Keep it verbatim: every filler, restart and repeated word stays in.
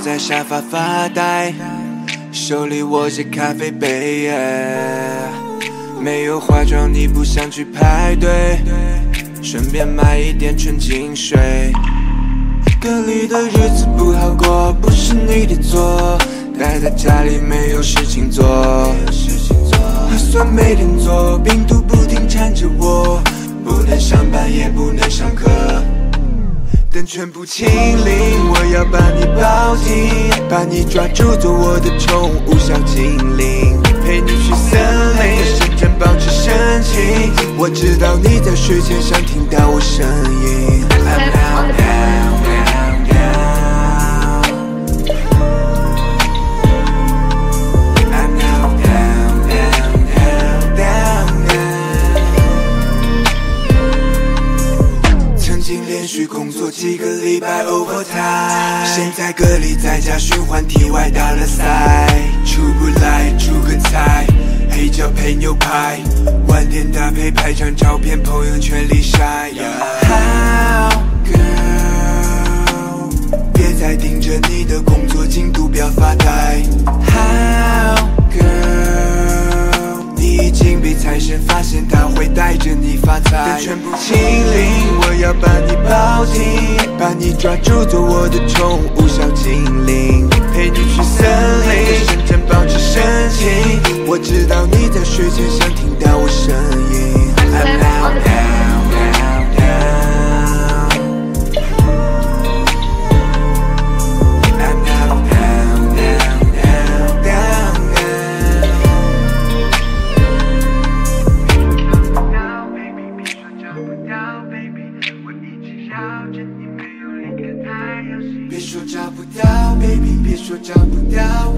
在沙发发呆，手里握着咖啡杯。没有化妆，你不想去排队，顺便买一点纯净水。隔离的日子不好过，不是你的错。待在家里没有事情做，核酸每天做，病毒不停缠着我，不能上班也不能上课。等全部清零，我要把你抱紧，把你抓住做我的宠物小精灵，陪你去森林，在深圳保持深情。我知道你在睡前想听到我声音。I'm down, down, down, down. I'm down, down, down, down, down. 曾经连续工作几个礼拜 overtime， 现在隔离在家循环体外打了赛，出不来煮个菜，黑椒配牛排，晚点搭配拍张照片朋友圈里晒。How girl， 别再盯着你的工作进度表发呆。How girl， 你已经被财神发现，他会带着你发财。等全部清零，我要把你抱紧，把你抓住做我的宠物小精灵，陪你去森林，在深圳保持深情。我知道你在睡前想听到我声音。I'm down, down, down, down. I'm down, down, down, down, down, down. Baby， 别说找不到 ，Baby， 我一直绕着你，没有离开太阳系。别说找不到 ，Baby， 别说找不到。